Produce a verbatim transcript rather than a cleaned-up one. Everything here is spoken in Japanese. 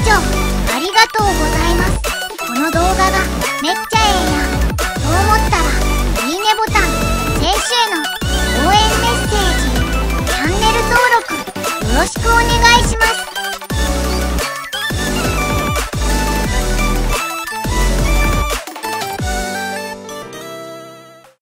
聴ありがとうございます。この動画がめっちゃええやんと思ったら、いいねボタン、選手への応援メッセージ、チャンネル登録よろしくお願いします。